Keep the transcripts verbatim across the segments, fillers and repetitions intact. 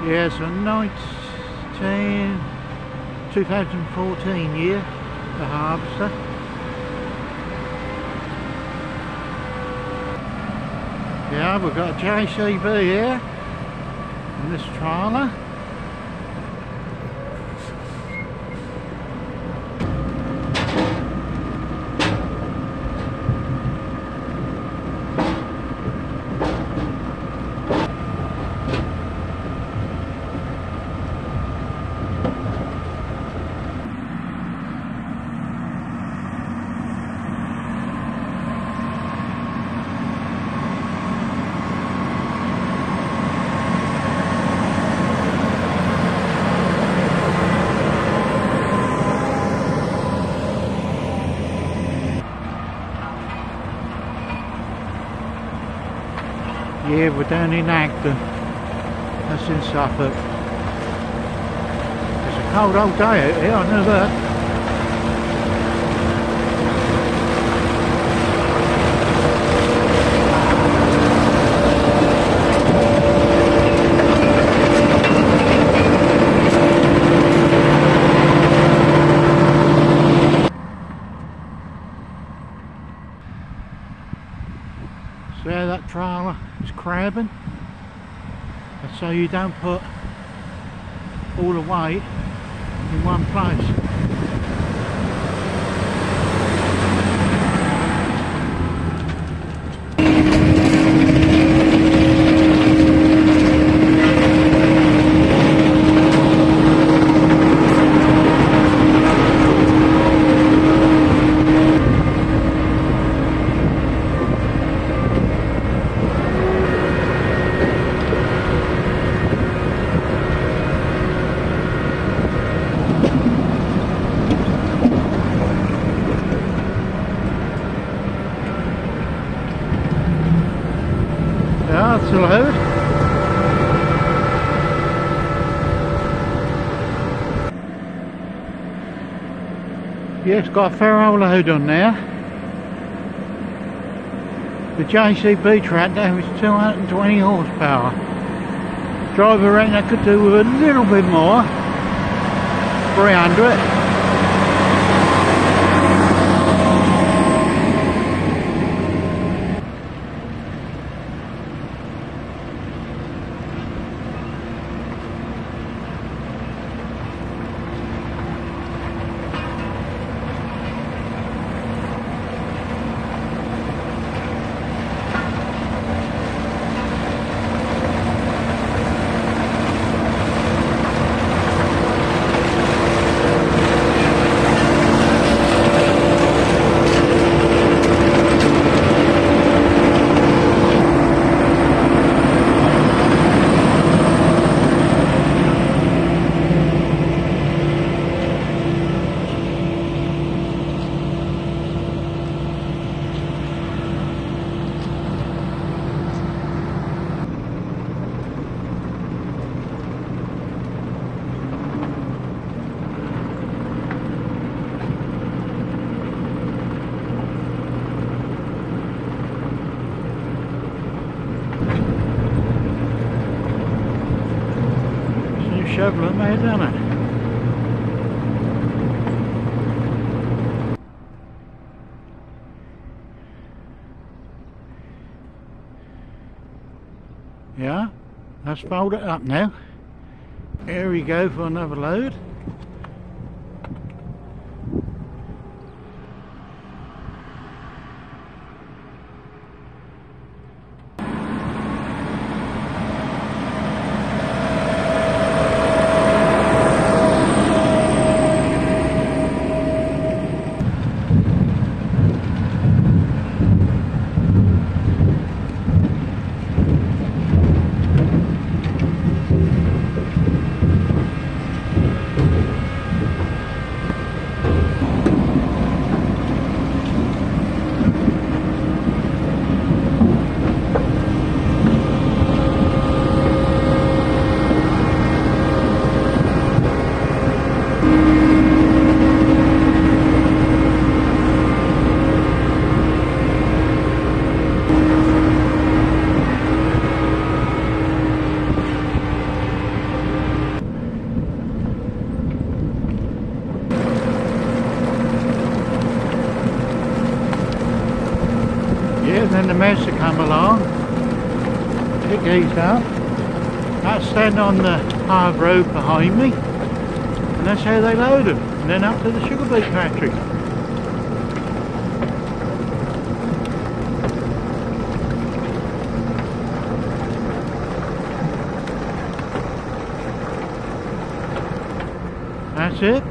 Yes, a nineteen, two thousand fourteen year, the harvester. Yeah, we've got a J C B here in this trailer. Yeah, we're down in Acton, that's in Suffolk. It's a cold old day out here, I know that. See how that trailer is crabbing? That's so you don't put all the weight in one place. Ja, that's a load. Yeah, it's got a fair old load on there. The J C B tractor is two hundred and twenty horsepower. Driver reckon I could do with a little bit more. three hundred. Shoveling there, doesn't it? Yeah, let's fold it up now. Here we go for another load. pick these up. That's stand on the hard road behind me, and that's how they load them, and then up to the sugar beet factory. That's it.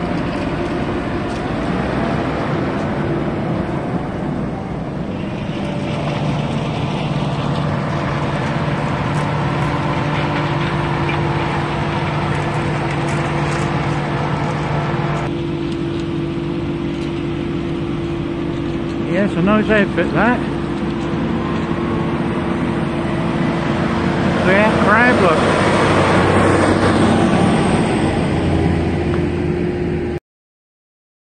Yes, a nice outfit that. See that crab, look.